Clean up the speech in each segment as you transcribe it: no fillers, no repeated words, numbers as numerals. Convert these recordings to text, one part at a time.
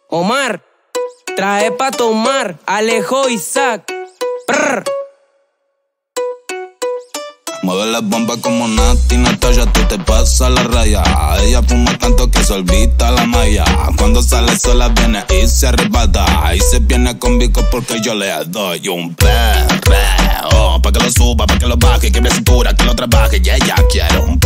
Omar, trae pa' tomar, Alejo Isaac. Prr. Mueve la bomba como Nati Natasha, tú te pasas la raya. Ella fuma tanto que se olvida la malla. Cuando sale sola viene y se arrebata. Y se viene conmigo porque yo le doy un perreo. Pa' que lo suba, pa' que lo baje, que me cintura, que lo trabaje. Y ella quiere un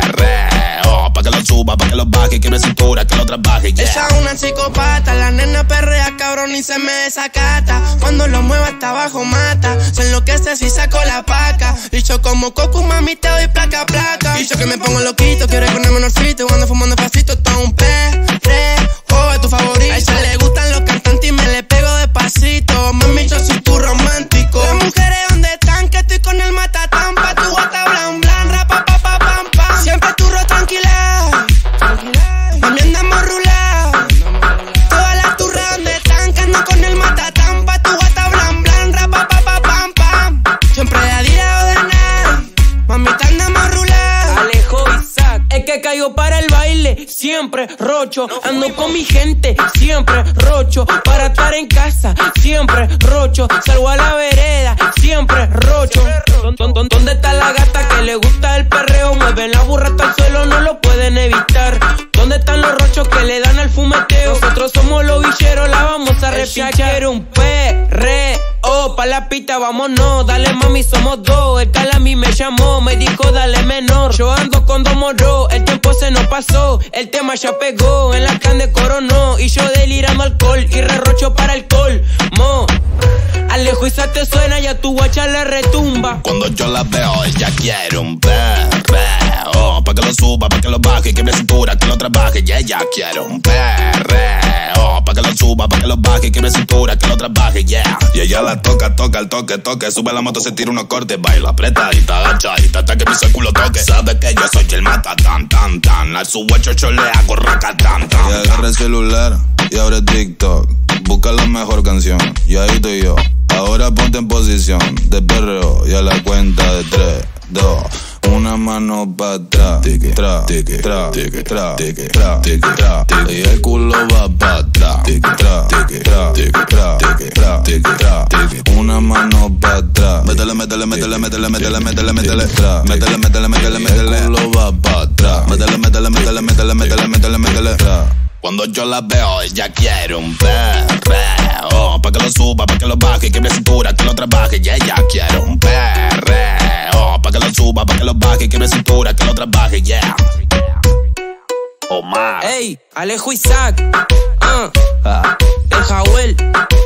perreo. Pa' que lo suba, pa' que lo baje, que me cintura, que lo trabaje. Yeah. Esa es una psicópata, la nena perrea cabrón y se me desacata. Cuando lo mueva hasta abajo mata, se enloquece si saco la paca. Y yo como Coco, mami, te doy placa, placa. Y yo que me pongo loquito, quiero ponerme menorcito. Cuando fumando pasito, todo un perreo es tu favorito. A ella le gustan los cantantes y me le pego despacito. Mami, yo soy tu romántico. Las mujeres, ¿dónde están? Que estoy con el matatán. Pa' tu guata blan blan, rapa pa pa pam pam. Siempre turro tranquila, mami, andamos rula. Todas las turras, ¿dónde están? Que ando con el matatán. Pa' tu guata blan blan, rapa pa pa pam pam. Siempre de día o de nada, mami, te andamos rula. Alejo Isaac, es que caigo para el baile, siempre rocho. Ando con mi gente, siempre rocho. Para estar en casa, siempre rocho. Salgo a la vereda, siempre rocho. ¿Dónde está la gata que le gusta el perreo? Mueven la burra hasta el suelo, no lo pueden evitar. ¿Dónde están los rochos que le dan al fumeteo? Nosotros somos los villeros, la vamos a repinchar. Quiero un perreo, pa' la pista vámonos. Dale mami, somos dos. El tal a mí me llamó, me dijo dale menor. Yo ando con dos moros, el tiempo se nos pasó. El tema ya pegó, en la cande coronó. Y yo delirando alcohol y re-rocho para el colmo. Alejo Isaac te suena y a tu guacha le retumba. Cuando yo la veo, ella quiere un perreo. Pa' que lo suba, pa' que lo baje, que me cintura, que lo trabaje. Y ella quiere un perreo. Pa' que lo suba, pa' que lo baje, que me cintura, que lo trabaje, yeah. Y ella la toca, toca, el toque, toque. Sube la moto, se tira unos cortes, baila apretadita, agachadita, hasta que mi culo toque. Sabe que yo soy el mata, tan, tan, tan. A su guacho yo le hago raca, tan, tan. Y agarra el celular y abre TikTok. Busca la mejor canción, y ahí estoy yo. Ahora ponte en posición de perreo y a la cuenta de 3, 2, una mano para atrás, tra, tra, tra, tra, tra, y el culo va para atrás, tra, tra, tra, tra, tra, una mano para atrás, métele, métele, métele, métele, métele, métele, métele, tra, métele, métele, métele, métele, el culo va para atrás, métele, métele, métele, métele, métele, métele, métele, tra. Cuando yo la veo, ella quiere un perreo. Pa' que lo suba, pa' que lo baje, que me cintura, que lo trabaje. Y ella quiere un perreo. Pa' que lo suba, pa' que lo baje, que me cintura, que lo trabaje, yeah. Omar. Ey, Alejo Isaac. El Jawel.